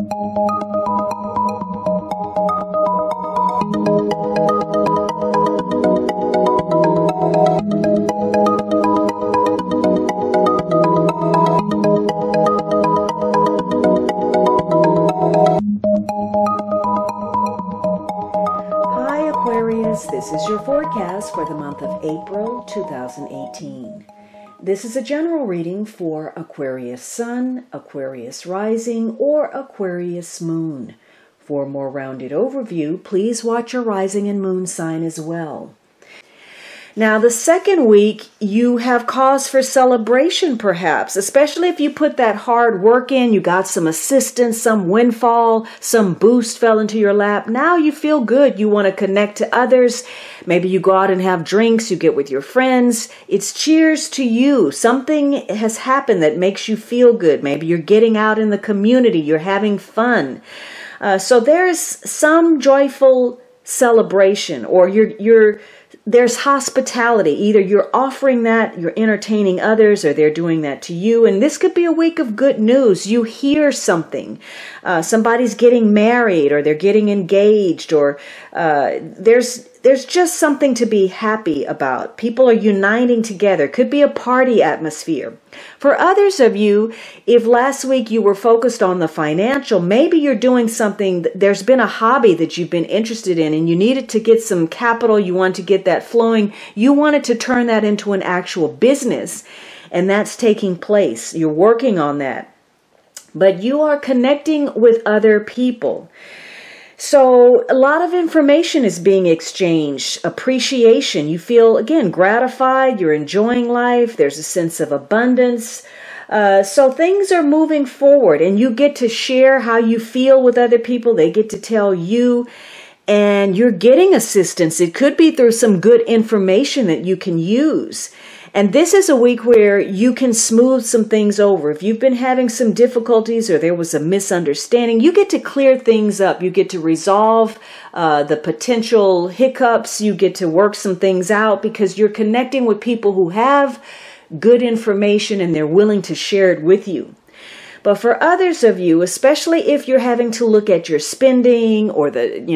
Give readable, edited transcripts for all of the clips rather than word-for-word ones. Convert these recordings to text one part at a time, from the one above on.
Hi Aquarius, this is your forecast for the month of April 2018. This is a general reading for Aquarius Sun, Aquarius Rising, or Aquarius Moon. For a more rounded overview, please watch your rising and moon sign as well. Now, the second week, you have cause for celebration, perhaps, especially if you put that hard work in, you got some assistance, some windfall, some boost fell into your lap. Now you feel good. You want to connect to others. Maybe you go out and have drinks, you get with your friends. It's cheers to you. Something has happened that makes you feel good. Maybe you're getting out in the community, you're having fun. So there's some joyful celebration, or there's hospitality. Either you're offering that, you're entertaining others, or they're doing that to you. And this could be a week of good news. You hear something. Somebody's getting married, or they're getting engaged, or there's just something to be happy about. People are uniting together. Could be a party atmosphere. For others of you, if last week you were focused on the financial, maybe you're doing something, there's been a hobby that you've been interested in and you needed to get some capital, you want to get that flowing, you wanted to turn that into an actual business, and that's taking place. You're working on that. But you are connecting with other people. So a lot of information is being exchanged, appreciation. You feel, again, gratified, you're enjoying life, there's a sense of abundance. So things are moving forward, and you get to share how you feel with other people. They get to tell you, and you're getting assistance. It could be through some good information that you can use. And this is a week where you can smooth some things over. If you've been having some difficulties or there was a misunderstanding, you get to clear things up. You get to resolve the potential hiccups. You get to work some things out because you're connecting with people who have good information and they're willing to share it with you. But for others of you, especially if you're having to look at your spending or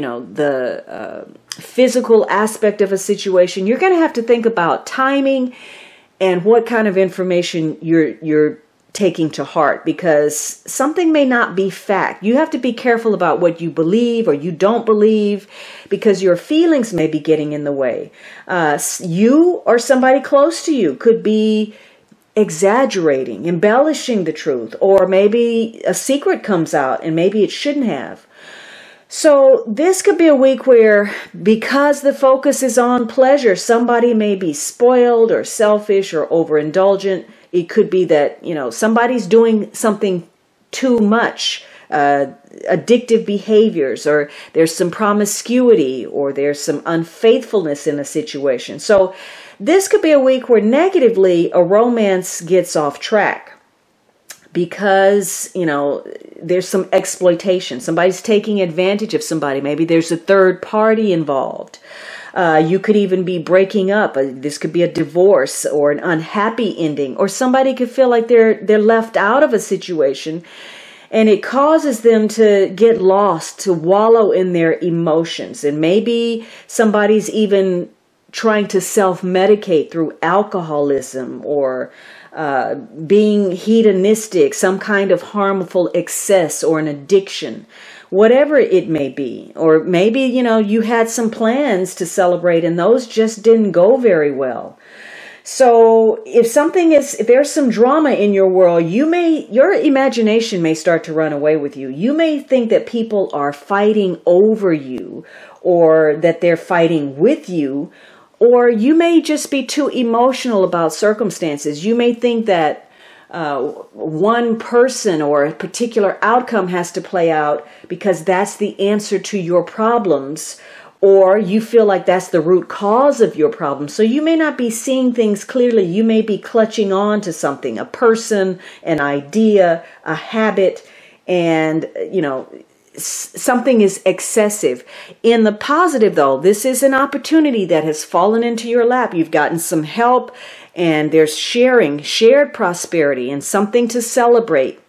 the physical aspect of a situation, you're going to have to think about timing and what kind of information you're taking to heart, because something may not be fact. You have to be careful about what you believe or you don't believe, because your feelings may be getting in the way. You or somebody close to you could be exaggerating, embellishing the truth, or maybe a secret comes out and maybe it shouldn't have. So this could be a week where, because the focus is on pleasure, somebody may be spoiled or selfish or overindulgent. It could be that, somebody's doing something too much, addictive behaviors, or there's some promiscuity, or there's some unfaithfulness in a situation. So this could be a week where negatively a romance gets off track. Because, there's some exploitation. Somebody's taking advantage of somebody. Maybe there's a third party involved. You could even be breaking up. This could be a divorce or an unhappy ending. Or somebody could feel like they're left out of a situation. And it causes them to get lost, to wallow in their emotions. And maybe somebody's even trying to self-medicate through alcoholism or being hedonistic, some kind of harmful excess or an addiction, whatever it may be. Or maybe, you had some plans to celebrate and those just didn't go very well. So if there's some drama in your world, your imagination may start to run away with you. You may think that people are fighting over you, or that they're fighting with you. Or you may just be too emotional about circumstances. You may think that one person or a particular outcome has to play out because that's the answer to your problems, or you feel like that's the root cause of your problem. So you may not be seeing things clearly. You may be clutching on to something, a person, an idea, a habit, and, something is excessive. In the positive, though, this is an opportunity that has fallen into your lap. You've gotten some help, and there's shared prosperity, and something to celebrate.